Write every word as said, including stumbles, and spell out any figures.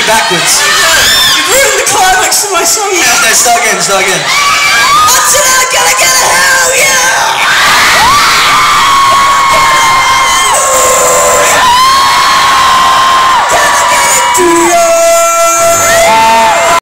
backwards. You ruined the climax of my song. No, start again, start again. I'm tonight gonna get a hell yeah!